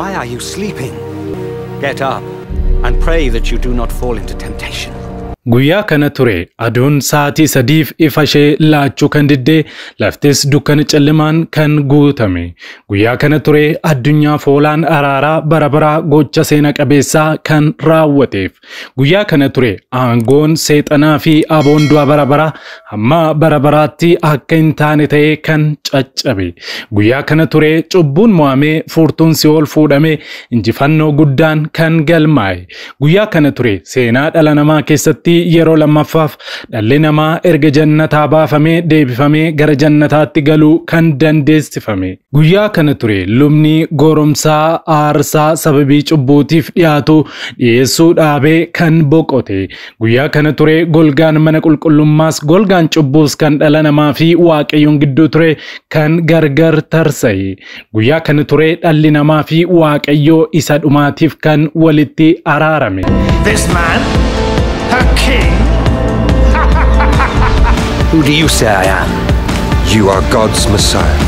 Why are you sleeping? Get up and pray that you do not fall into temptation. Guyyaa kana ture aduun sa'aatii sadiif ifa ishee laachuu kan diddee laftis dukkana callimaan kan guutame. Guyyaa kana ture addunyaa foolaan araaraa barabaraa gocha seena qabeessaa kan raawwateef. Guyyaa kana ture aangoon seexanaa fi aboon du'a barabaraa hamma barabaraatti akka hin taane ta'ee kan caccabe. Guyyaa kana ture cubbuun mo'amee furtuun Si'ool fuudhamee injifannoo guddaan kan galmaa'e. Guyyaa kana ture seenaa dhala namaa keessatti yeroo lammaffaaf dhalli namaa erga jannataa baafamee deebifamee gara jannataatti galuu kan dandeessifame. Guyyaa kana ture lubni goromsaa aarsaa sababii cubbuutiif dhiyaatu dhiyeessuu dhaabee kan boqote. Guyyaa kana ture golgaan mana qulqullummaas golgaan cubbuus kan dhala namaa fi waaqayyoon gidduu ture kan gargar tarsa'e. Guyyaa kana ture dhalli namaa fi waaqayyoo isa dhumaatiif kan walitti araarame. This man, her king. Who do you say I am? You are God's Messiah.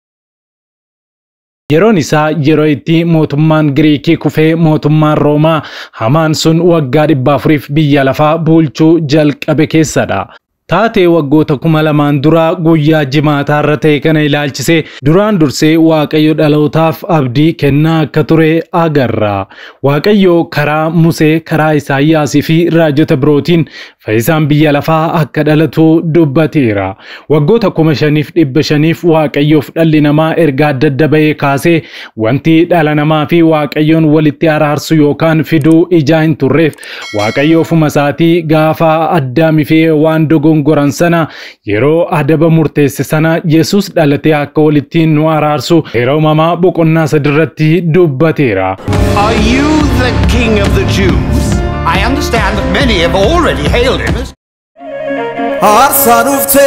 Yeroon isaa yeroo itti mootummaan Giriikii kufee mootummaan Roomaa hamaan sun waggaa 400 biyya lafaa bulchuu jalqabe keessadha. Taatee waggoota 2000 dura guyyaa jimaataa irra ta'e kana ilaalchisee duraan dursee waaqayyo dhalootaaf abdii kennaa akka ture agarra. Waaqayyo karaa Musee, karaa Isaayyaasii fi raajota birootiin fayyisaan biyya lafaa akka dhalatu dubbateera. Waggoota 5500 waaqayyoof dhalli namaa erga adda adda ba'ee kaasee wanti dhala namaa fi waaqayyoon walitti araarsu yookaan fiduu ijaa hin turreef waaqayyo ofuma isaatii gaafa Addaamii fi waan goran sana yeroo adaba murteesse sana Yesus dhalatee akka walitti nu araarsu yeroo mamaa boqonnaa sadirratti dubbateera. Are you the king of the Jews? I understand that many have already hailed him as Arsanufte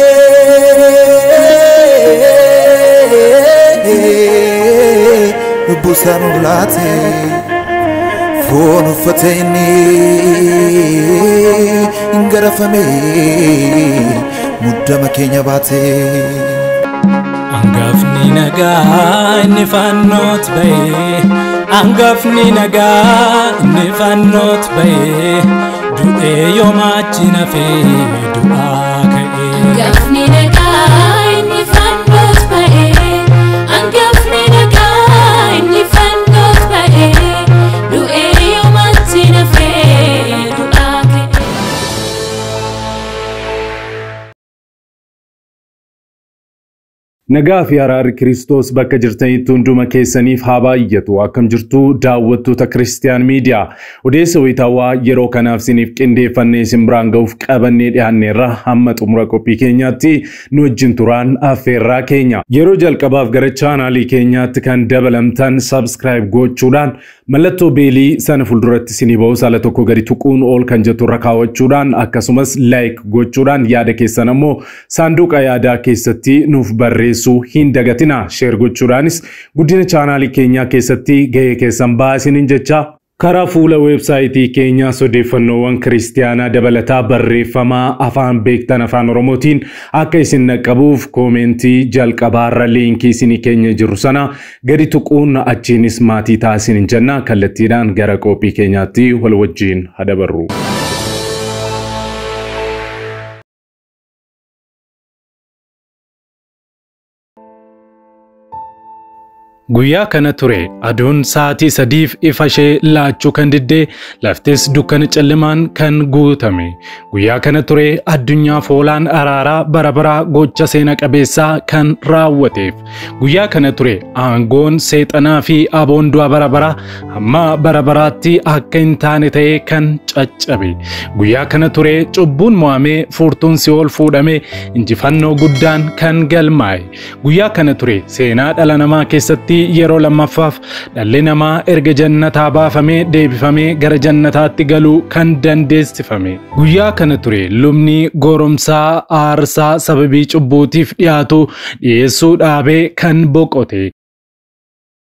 Busanulate Fonufateni Ingarafame Muddama Kenya Bate Angafni naga nifannot bae Angafni naga nifannot bae Du'e yomachina fe du'a kae Angafni naga nifannot bae Angafni naga nifannot bae Du'e yomachina fe du'a kae Nagaa fi araarri Kiristoos bakka jirtanitti hunduma keessaniif haa baay'atu. Akkam jirtu daawwattoota Kiristiyaan Miidiyaa. Odeessa wayitaawaa yeroo kanaaf isiniif qindeeffannee isin biraan ga'uuf qabannee dhiyaanneerra hamma xumura qophii keenyaatti nu wajjin turaan affeerraa keenya. Yeroo jalqabaaf gara chaanaalii keenyaatti kan dabalamtan subscribe gochuudhaan mallattoo beelii sana fuulduratti isinii ba'u sala tokko gadi tuquun ol kan jettu irra kaawwachuudhaan akkasumas like gochuudhaan yaada keessan ammoo saanduqa yaadaa keessatti nuuf barreessu. Hin dagatina share gochuudhaanis guddina chaanaalii keenyaa keessatti gahee keessan baasiniin jecha karaa fuula websaayitii keenyaa odeeffannoowwan kiristiyaanaa dabalataa barreeffamaa afaan beektan afaan oromootiin akka isin naqqabuuf koomentii jalqabaarra liinkii isinii keenya jiru sana gadi tuquun achiinis maatii taasiniin jenna kallattiidhaan gara qophii keenyaatti wal wajjiin hadabarru. Guyyaa kana ture aduun sa'aatii sadiif ifa ishee laachuu kan diddee laftis dukkana callimaan kan guutame. Guyyaa kana ture addunyaa foolaan araaraa barabaraa gocha seena qabeessaa kan raawwateef. Guyyaa kana ture aangoon seexanaa fi aboon du'a barabaraa hamma barabaraatti akka hin taane ta'ee kan caccabe. Guyyaa kana ture cubbuun mo'amee furtuun Si'ool fuudhamee injifannoo guddaan kan galmaa'e. Guyyaa kana ture seenaa dhala namaa keessatti yeroo lammaffaaf dhalli namaa erga jannataa baafamee deebifamee gara jannataatti galuu kan dandeessifame. Guyyaa kana ture lubni goromsaa aarsaa sababii cubbuutiif dhiyaatu dhiyeessuu dhaabee kan boqote.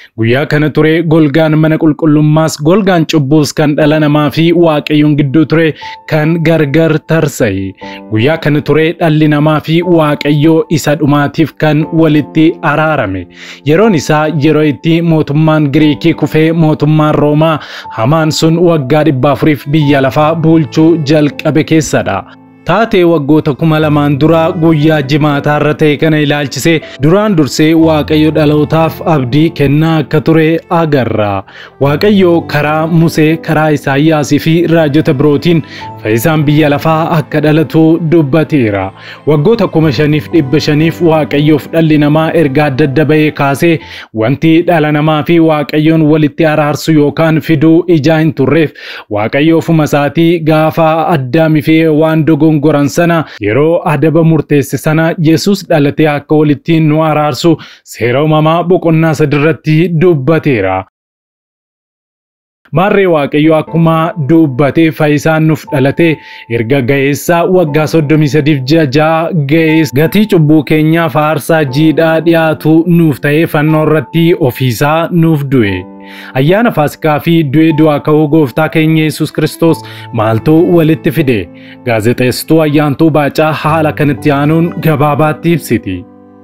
Guyyaa kana ture golgaan mana qulqullummaas golgaan cubbuus kan dhala namaa fi waaqayyoon gidduu ture kan gargar tarsa'e. Guyyaa kana ture dhalli namaa fi waaqayyoo isa dhumaatiif kan walitti araarame. Yeroon isaa yeroo itti mootummaan Giriikii kufee mootummaan Roomaa hamaan sun waggaa 400 biyya lafaa bulchuu jalqabe keessadha. Taatee waggoota 2000 dura guyyaa jimaataa irra ta'e kana ilaalchisee duraan dursee waaqayyo dhalootaaf abdii kennaa akka ture agarra. Waaqayyo karaa Musee, karaa Isaayyaasii fi raajota birootiin fayyisaan biyya lafaa akka dhalatu dubbateera. Waggoota 5500 waaqayyoof dhalli namaa erga adda ba'ee kaasee wanti dhala namaa fi waaqayyoon walitti araarsu yookaan fiduu ijaa hin turreef waaqayyo ofuma isaatii gaafa Addaamii fi waan goran sana yeroo adaba murteesse sana Yesus dhalatee akka walitti nu araarsu seera uumamaa boqonnaa 3 irratti dubbateera. Maarree waaqayyo akkuma dubbatee fayyisaan nuuf dhalatee erga ga'eessaa waggaa 33 ji'a 6 ga'ees gatii cubbuu keenyaaf aarsaa jiidhaa dhiyaatu nuuf ta'ee fannoo irratti ofiisaa nuuf du'e. Ayyaana Faasikaa fi du'ee du'aa ka'uu gooftaa keenya Yesus Kiristoos maaltu walitti fide? Gaazexeessituu Ayyaantuu Baacaa haala kanatti aanuun gabaabaatti ibsiti.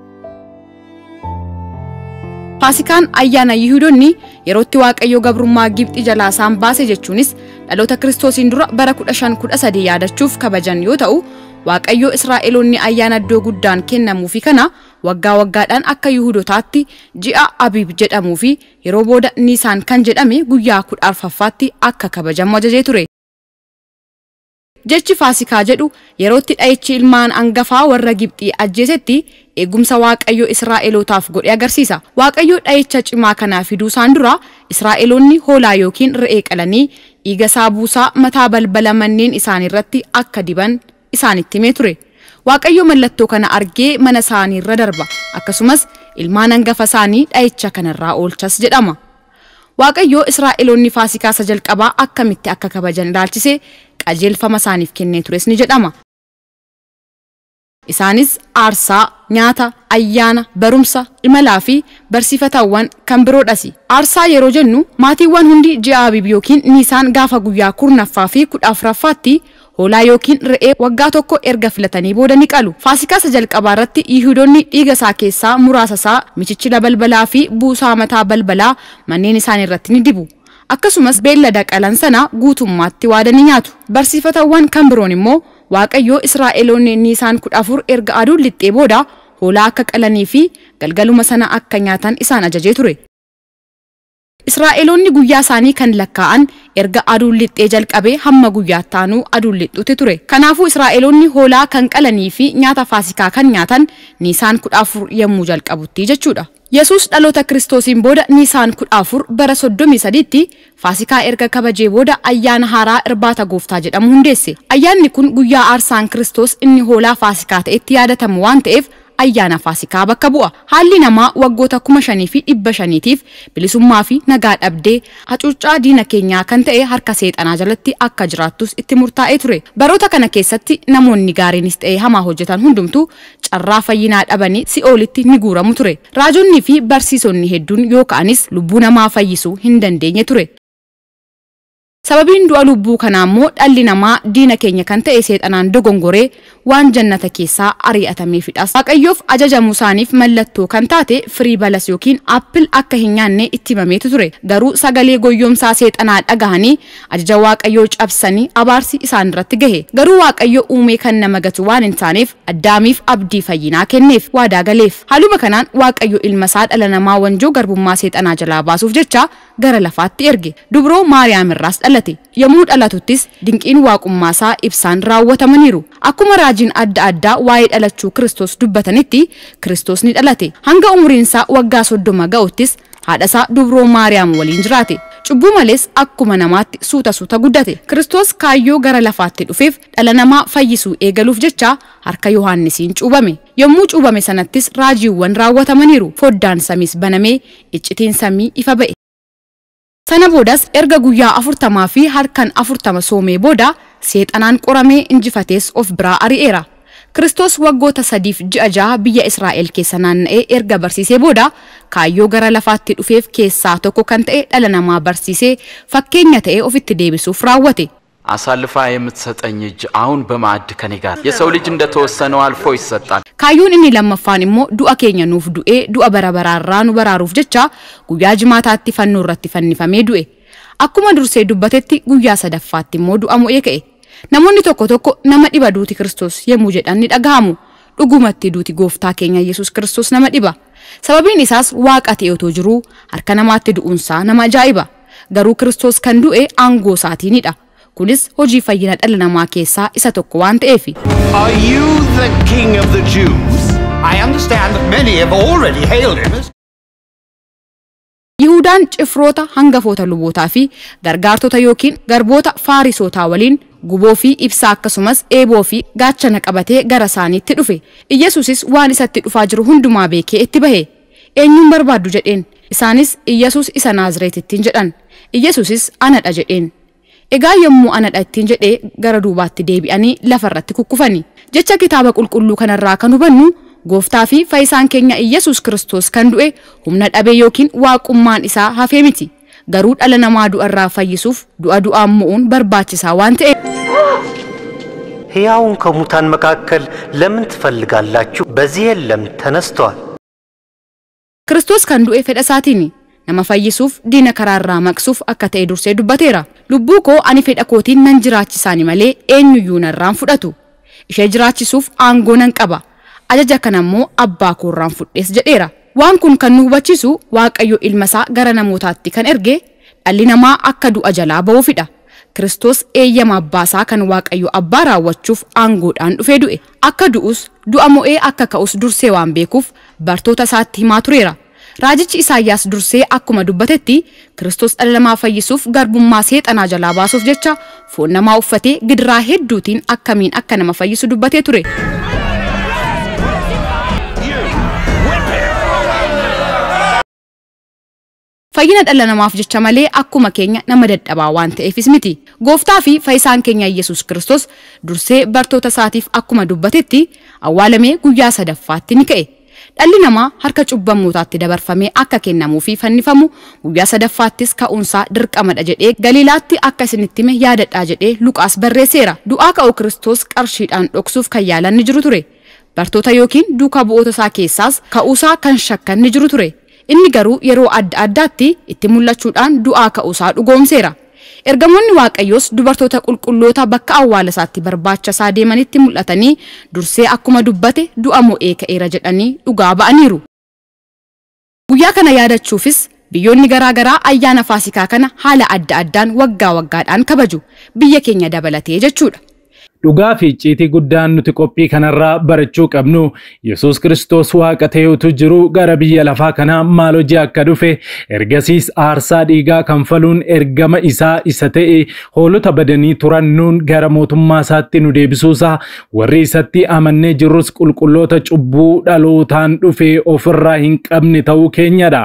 Faasikaan ayyaana Yihuudoonni yerootti waaqayyo gabrummaa Gibxi jalaa isaan baase jechuunis dhaloota Kiristoosiin dura bara 1513 yaadachuuf kabajan yoo ta'u, waaqayyo Israa'eloonni ayyaana iddoo guddaan kennamuu fi kana waggaa waggaadhaan akka Yihuudotaatti ji'a Abiib jedhamuu fi yeroo booda Niisaan kan jedhame guyyaa 14ffaatti akka kabajamu ajajee ture. Jechi Faasikaa jedhu yerootti dha'ichi ilmaan angafaa warra Gibxii ajjeesetti eegumsa waaqayyo Israa'elootaaf godhe agarsiisa. Waaqayyo dha'icha cimaa kanaa fiduu isaan dura Israa'eloonni hoolaa yookiin re'ee qalanii dhiiga isaa buusaa mataa balbala manneen isaanii irratti akka diban isaanitti himee ture. Waaqayyo mallattoo kana argee mana isaanii irra darba. Akkasumas ilmaan angafa isaanii dha'icha kanarraa oolchas jedhama. Waaqayyo Israa'eloonni Faasikaa isa jalqabaa akkamitti akka kabajan ilaalchise qajeelfama isaaniif kennee tures ni jedhama. Isaanis aarsaa, nyaata, ayyaana, barumsa, imalaa fi barsiifatawwan kan biroodhas. Aarsaa yeroo jennu maatiiwwan hundi ji'a Abiib yookiin Niisaan gaafa guyyaa 10ffaa fi 14ffaatti hoolaa yookiin re'ee waggaa tokko erga filatanii booda ni qalu. Faasikaa isa jalqabaa irratti Yihuudoonni dhiiga isaa keessaa muraasa isaa michichila balbalaa fi buusaa mataa balbalaa manneen isaanii irratti ni dibu. Akkasumas beellada qalan sana guutummaatti waadanii nyaatu. Barsiifatawwan kan biroon immoo waaqayyo Israa'eloonni Niisaan 14 erga aduun lixxee booda hoolaa akka qalanii fi galgaluma sana akka nyaatan isaan ajajee ture. Israa'eloonni guyyaa isaanii kan lakkaa'an erga aduun lixxee jalqabee hamma guyyaa taanuu aduun lixxutti ture. Kanaafuu Israa'eloonni hoolaa kan qalanii fi nyaata Faasikaa kan nyaatan Niisaan 14 yommuu jalqabutti jechuudha. Yesus dhaloota Kiristoosiin booda Niisaan 14 bara 33tti Faasikaa erga kabajee booda ayyaana haaraa irbaata gooftaa jedhamu hundeesse. Ayyaanni kun guyyaa aarsaan Kiristoos inni hoolaa Faasikaa ta'etti yaadatamu waan ta'eef ayyaana Faasikaa bakka bu'a. Haalli namaa waggoota 5500tiif bilisummaa fi nagaa dhabdee hacuuccaa diina keenyaa kan ta'e harka seexanaa jalatti akka jiraattus itti murtaa'ee ture. Baroota kana keessatti namoonni gaariinis ta'e hamaa hojjetan hundumtuu carraa fayyinaa dhabanii si'oolitti ni guuramu ture. Raajonni fi barsiisonni hedduun yookaanis lubbuu namaa fayyisuu hin dandeenye ture. Sababiin du'a lubbuu kanaa immoo dhalli namaa diina keenya kan ta'e seexanaan dogongoree waan jannata keessaa ari'atameefidhas. Waaqayyoof ajajamuu isaaniif mallattoo kan taate firii balas yookiin aappil akka hin nyaanne itti himameetu ture. Garuu sagalee goyyomsaa seexanaa dhagahanii ajaja waaqayyoo cabsanii abaarsi isaan irratti gahe. Garuu waaqayyo uumee kan nama gatu waan hin taaneef Addaamiif abdii fayyinaa kenneef waadaa galeef. Haaluma kanaan waaqayyo ilma isaa dhala namaa wanjoo garbummaa seexanaa jalaa baasuuf jecha gara lafaatti erge. Dubroo Maariyaam irraas dhalate. Yommuu dhalatuttis dinqiin waaqummaa isaa ibsaan raawwatamaniiru. Akkuma raajiin adda addaa waa'ee dhalachuu Kiristoos dubbatanitti Kiristoos ni dhalate. Hanga umriin isaa waggaa 30 ga'uttis haadha isaa dubroo Maariyaam waliin jiraate. Cubbuu malees akkuma namaatti suuta guddate. Kiristoos kaayyoo gara lafaatti dhufeef dhala namaa fayyisuu eegaluuf jecha harka Yohaannisiin cuubame. Yommuu cuubame sanattis raajiiwwan raawwatamaniiru. Foddaan samiis banamee iccitiin samii ifa ba'e. Sana boodas erga guyyaa 40 fi harkan 40 soomee booda seexanaan qoramee injifatees of biraa ari'eera. Kiristoos waggoota 3 fi ji'a 6 biyya Israa'el keessa naanna'ee erga barsiisee booda kaayyoo gara lafaatti dhufeef keessaa tokko kan ta'e dhala namaa barsiisee fakkeenya ta'e ofitti deebisuuf raawwate. አሳልፋ የምትሰጠኝ እጅ አሁን በማዕድ ከኔ ጋር የሰው ልጅ እንደተወሰነው አልፎ ይሰጣል። Kaayyoon inni lammaffaan immoo du'a keenya nuuf du'ee du'a bara baraarraa nu baraaruuf jecha guyyaa jimaataatti fannoo irratti fannifamee du'e. Akkuma dursee dubbatetti guyyaa sadaffaatti immoo du'a mo'ee ka'e. Namoonni tokko tokko nama dhiba duuti Kiristoos yemmuu jedhan ni dhagahamu. Dhugumatti duuti gooftaa keenya Yesuus Kiristoos nama dhiba. Sababiin isaas waaqa ta'e otoo jiruu harka namaatti du'uunsaa nama ajaa'iba. Garuu Kiristoos kan du'e aangoo isaatiinidha. Kunis hojii fayyina dhala namaa keessaa isa tokko waan ta'eef. Are you the king of the Jews? I understand that many have already hailed him as... Yihudaan cifroota hangafoota lubootaa fi gargaartota yookiin garboota Faarisotaa waliin guboo fi ibsaa akkasumas eeboo fi gaachana qabatee gara isaaniitti dhufe. Iyyesuusis waan isatti dhufaa jiru hundumaa beekee itti bahe. Eenyuun barbaaddu jedheen. Isaanis Iyyesuus isa Naazreetittiin jedhan. Iyyesuusis anadha jedheen. Egaa yommuu anadha ittiin jedhee gara duubaatti deebi'anii lafarratti kukkufani. Jecha kitaaba qulqulluu kanarraa kan hubannu gooftaa fi fayyisaan keenya Iyyesuus Kiristoos kan du'e humna dhabee yookiin waaqummaan isaa hafee miti. Garuu dhala namaa du'arraa fayyisuuf du'aan mo'uun barbaachisaa waan ta'eef. ሕያውን ከሙታን መካከል ለምን ትፈልጋላችሁ? በዚህ የለም ተነስቷል። Kiristoos kan du'e fedha isaatiini. Nama fayyisuuf diina karaarraa maqsuuf akka ta'e dursee dubbateera. Lubbuu koo ani fedha kootiin nan jiraachisaani malee eenyuyyuu narraan fudhatu. Ishee jiraachisuuf aangoo nan qaba. Ajaja kana immoo abbaa koorraan fudhees jedheera. Waan kun kan nu hubachiisu Waaqayyo ilma isaa gara namootaatti kan erge dhalli namaa akka du'a jalaa ba'uufidha. Kiristoos eeyyama abbaa isaa kan Waaqayyo abbaa raawwachuuf aangoodhaan dhufee du'e. Akka du'us du'a mo'ee akka ka'us dursee waan beekuuf bartoota isaatti himaa tureera. Raajichi Isaayyaas dursee akkuma dubbatetti Kiristoos dhala namaa fayyisuuf garbummaa seexanaa jalaa baasuuf jecha foon namaa uffatee gidiraa hedduutiin akkamiin akka nama fayyisu dubbatee ture. Fayyina dhala namaaf jecha malee akkuma keenya nama dadhabaa waan ta'eefis miti. Gooftaa fi fayyisaan keenya Yesuus Kiristoos dursee bartoota isaatiif akkuma dubbatetti awwaalamee guyyaa sadaffaatti ni ka'e. Dhalli namaa harka cubbamootaatti dabarfamee akka kennamuu fi fannifamu guyyaa sadaffaattis ka'uunsaa dirqamadha jedhee Galiilaatti akka isinitti hime yaadadhaa jedhee Luqaas barreesseera. Du'aa ka'uu Kiristoos qarshiidhaan dhoksuuf kan yaalan ni jiru ture. Bartoota yookiin duukaa bu'oota isaa keessaas ka'uusaa kan shakkan ni jiru ture. Inni garuu yeroo adda addaatti itti mul'achuudhaan du'aa ka'uusaa dhugoomseera. Ergamoonni Waaqayyoos dubartoota qulqulloota bakka awwaala isaatti barbaacha isaa deemanitti mul'atanii dursee akkuma dubbate du'a mo'ee ka'eera jedhanii dhugaa ba'aniiru. Guyyaa kana yaadachuufis biyyoonni garaagaraa ayyaana Faasikaa kana haala adda addaan waggaa waggaadhaan kabaju. Biyya keenya dabalatee jechuudha. Dhugaa fi icciitii guddaan nuti qophii kanarraa barachuu qabnu Yesuus Kiristoos waaqa ta'eetu jiru gara biyya lafaa kanaa maal hojii akka dhufe ergasiis aarsaa dhiigaa kanfaluun ergama isaa isa ta'e hoolota badanii turan nuun gara mootummaa isaatti nu deebisuusaa warri isatti amannee jirrus qulqulloota cubbuu dhalootaan dhufe ofirraa hin qabne ta'uu keenyadha.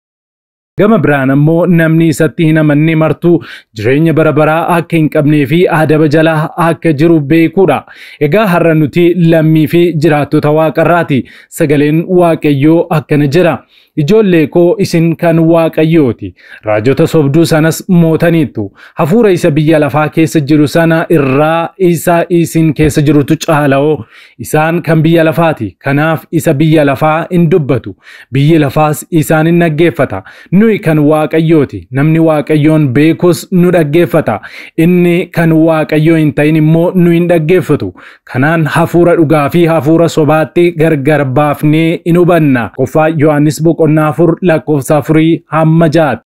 Gama biraan ammoo namni isatti hin amanne martuu jireenya bara baraa akka hin qabnee fi adaba jalaa akka jiru beekuudha. Egaa har'a nuti lammii fi jiraattota waaqarraati. Sagaleen Waaqayyoo akkana jira. Ijoollee koo isin kan Waaqayyooti. Raajota sobduu sanas mootaniitu. Hafuura isa biyya lafaa keessa jiru sana irraa isa isin keessa jirutu caala'oo. Isaan kan biyya lafaati. Kanaaf isa biyya lafaa hin dubbatu. Biyyi lafaas isaan hin dhaggeeffata. Nuyi kan Waaqayyooti. Namni Waaqayyoon beekus nu dhaggeeffata. Inni kan Waaqayyoo hin ta'in immoo nu hin dhaggeeffatu. Kanaan hafuura dhugaa fi hafuura sobaatti gargar baafnee in hubanna. Qoffaa Yohaannis boqonnaa 4 lakkoofsa 4 hamma 6.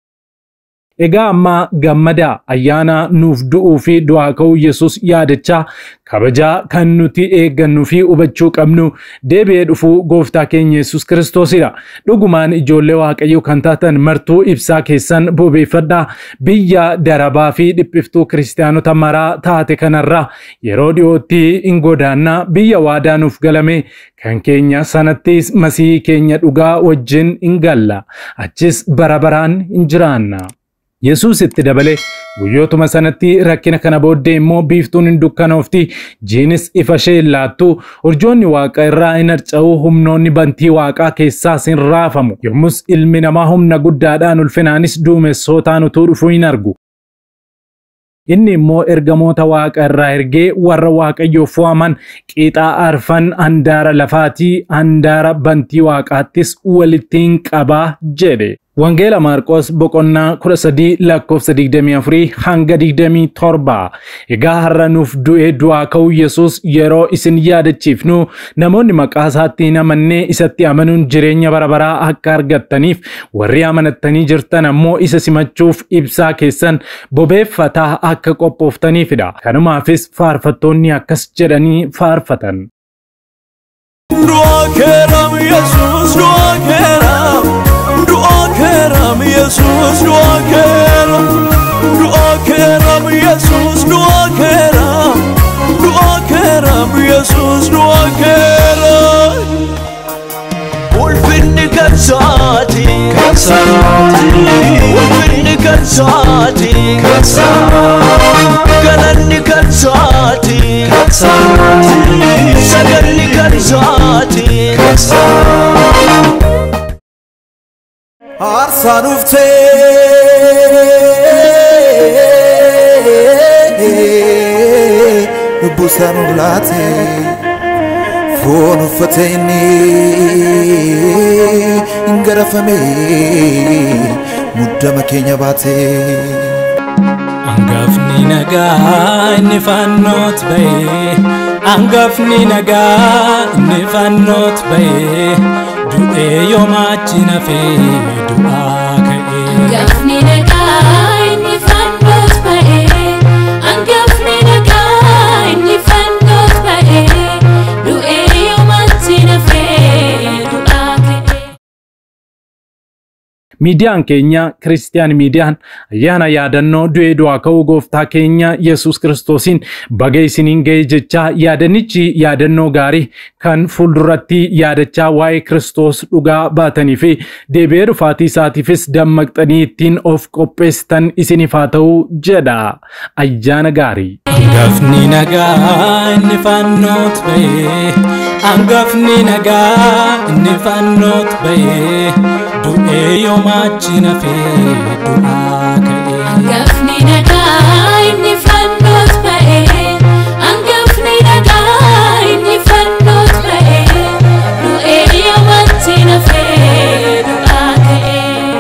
Egaa amma gammada ayyaana nuuf du'uu fi du'aa ka'uu Yesuus yaadachaa kabajaa kan nuti eeggannu fi hubachuu qabnu deebi'ee dhufuu gooftaa keenya Yesuus Kiristoosidha. Dhugumaan ijoollee Waaqayyoo kan taatan martuu ibsaa keessan bobeeffadhaa. Biyya darabaa fi dhiphiftuu kiristaanota maraa taate kanarraa yeroo dhiyootti in godaannaa biyya waadaa nuuf galame kan keenya sanattis masii keenya dhugaa wajjin in galla. Achis bara baraan in jiraanna. Yesuus itti dabale guyyootuma sanatti rakkina kana booddee immoo biiftuun hin dukkanoofti jiinis ifashee laattu urjoonni waaqa irraa hin harca'u humnoonni bantii waaqaa keessaas hin raafamu yommus ilmi namaa humna guddaadhaan ulfinaanis duumessootaan utuu dhufuu hin argu. Inni immoo ergamoota waaqa irraa ergee warra waaqayyoof waaman qiixaa arfan handaara lafaatii handaara bantii waaqaattis walittiin qabaa jedhe. Wangeela Maarqos boqonnaa 13 lakkoofsa 24 hanga 27. Egaa har'a nuuf du'ee du'aa ka'uu Yesuus yeroo isin yaadachiifnu namoonni maqaa isaatti hin amannee isatti amanuun jireenya bara baraa akka argattaniif warri amanattanii jirtan ammoo isa simachuuf ibsaa keessan bobeeffataa akka qophooftaniifidha. Kanumaafis faarfattoonni akkas jedhanii faarfatan. Kerem Jesus dua kerem Jesus dua kerem Jesus dua kerem Ulfinni kansati Ulfinni kansati Galanni kansati Sagalli kansati Arsan ufte busan ulate fon ufateni ingarafame muddama kenya bate Angafni naga inni fannot bae Angafni naga inni fannot bae Du'e yomachi nafe du'a ka'e Angafni naga inni fannot bae Angafni naga inni fannot bae Du'e yomachi nafe du'a ka'e Miidiyaan keenya Kiristiyaan miidiyaan ayyaana yaadannoo du'ee du'aa ka'uu gooftaa keenya Yesuus Kiristoosiin baga isiniin ga'e jechaa yaadanichi yaadannoo gaarii kan fuulduratti yaadachaa waa'ee Kiristoos dhugaa baatanii fi deebi'ee dhufaatii isaatiifis dammaqxanii ittiin of qopheessitan isiniif haa ta'u jedha. Ayyaana gaarii. Angafni nagaa inni fannot bae Angafni nagaa inni fannot bae Du'e yomachi nafe du'a ka'e Angafni nagaa inni fannot bae Angafni nagaa inni fannot bae Du'e yomachi nafe du'a ka'e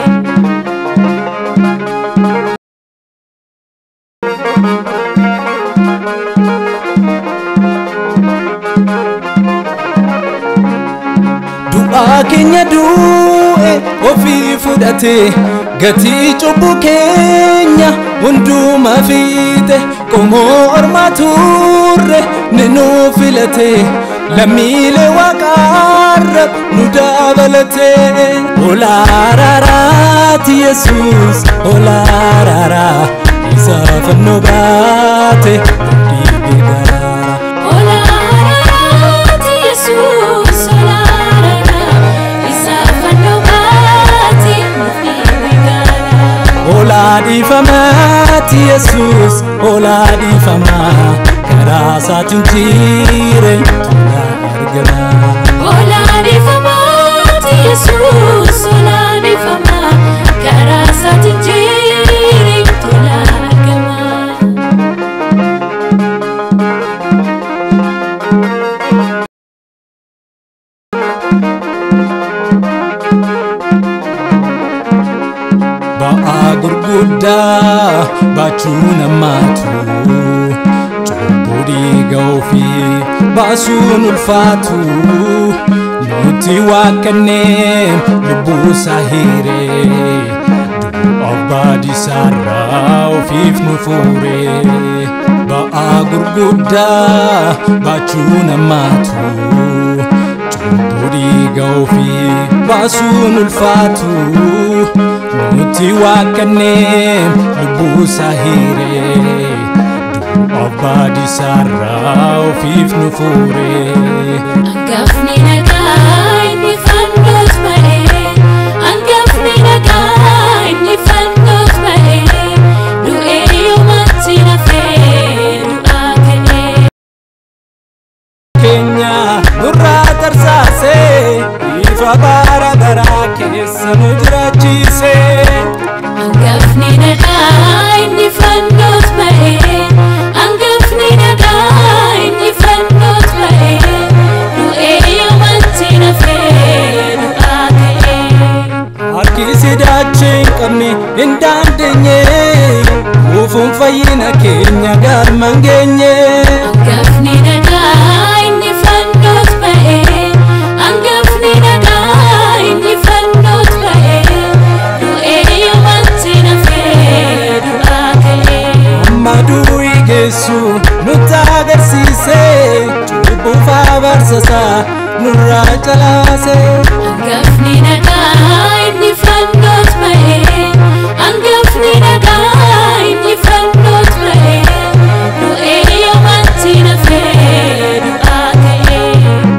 Du'a kenya du'e ofii fudhate gatii cubbuu keenya hunduma fiite qomoo ormaa turre ni nu filate lammiilee waaqarra nu dabalate olaaraaraati Yesuus olaaraara isa fannoo baate dhiibee garaa olaaraaraati Yesuus Oladi famati Jesus, oladi fama, karasa tunjire tula argana. Oladi famati Jesus, oladi fama, karasa tunjire tula argana. Gurgudda bachuna matu Chumbudi gaufi basun ulfatu Nuti wakane lubu sahire Du abadi sarra ufif nufure Ba'a gurgudda bachuna matu Chumbudi gaufi basun ulfatu Nuti wakane lubu sahire Du abadi sarra ufif nufure Angafni nagaa inni fannot bae Angafni nagaa inni fannot bae Du'e qabne hin dandeenye ufuun fayyina keenya galma hin geenye. Hangafni nagaa inni fannoot ba'ee hangafni nagaa inni fannoot ba'ee du'ee yoomatti nafee du'aa ka'ee. Amma du'ii geessu nutti agarsiise cubbuuf abarsasaa nurraa calaase. Hangafni nagaa inni fannoot ba'ee hangafni nagaa inni fannoot ba'ee du'ee yoomatti nafee du'aa ka'ee.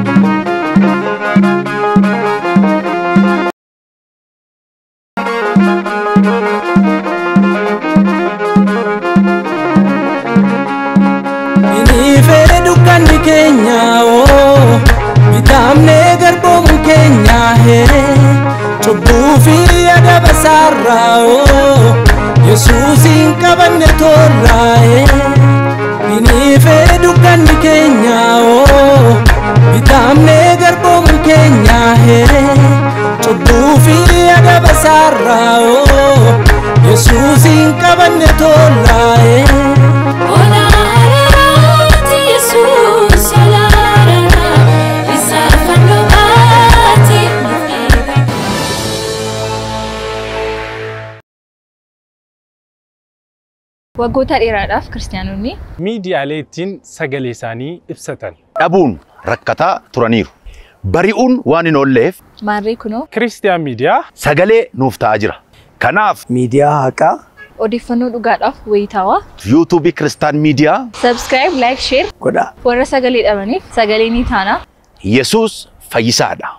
Inni fedhe dukkanni keenya bitamne garboomu keenya cubbuu fi adaba sarraa Yesuusin qabanne tolraa. Inni fedhe dukkanni keenya bitamne garboomu keenya cubbuu fi adaba sarraa Yesuusin qabanne tolraa. Waggoota dheeraadhaaf kiristaanonni miidiyaaleen sagalee isaanii ibsatan dhabuun rakkataa turaniiru. Bari'uun waan hin oolleef maarree kunoo Kiristiyaan miidiyaa sagalee nuuf ta'aa jira. Kanaaf miidiyaa haqaa odeeffannoo dhugaadhaaf wayitaawaa YouTube Kiristaan miidiyaa subscribe like share godhaa. Warra sagalee dhabaniif sagalee ni taana. Yesuus fayyisaadha.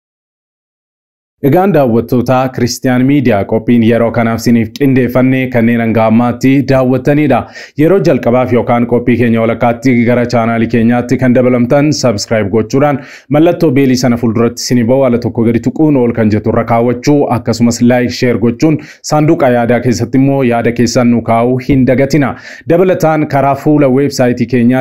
Egaan daawwattoota Kiristiyaan miidiyaa qophiin yeroo kanaaf siniif qindeeffannee kanneen hanga ammaatti daawwattanidha. Yeroo jalqabaaf yookaan qophii keenya walakkaatti gara chaanaalii keenyaatti kan dabalamtan subscribe gochuudhaan mallattoo beelii sana fuulduratti sinii ba'u ala tokko gadi tuquun ol kan jettu irra kaawwachuu akkasumas like share gochuun saanduqa yaadaa keessatti immoo yaada keessan nu kaa'uu hin dagatina. Dabalataan karaa fuula weebsaayitii keenyaa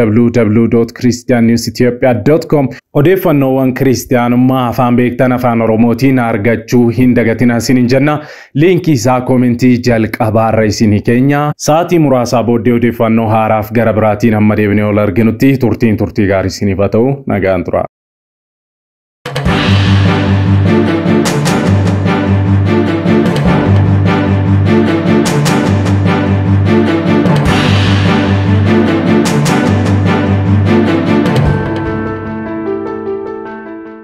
www.christiannewsethiopia.com odeeffannoowwan kiristiyaanummaa afaan beektan afaan Oromootiin argachuu hin dagatina sinin jenna. Linkii isaa koomentii jalqabaarra isinii keenya. Sa'aatii muraasaa booddee odeeffannoo haaraaf gara biraatiin amma deebinee ol arginutti turtii gaarii isiniif haa ta'u nagaan tura.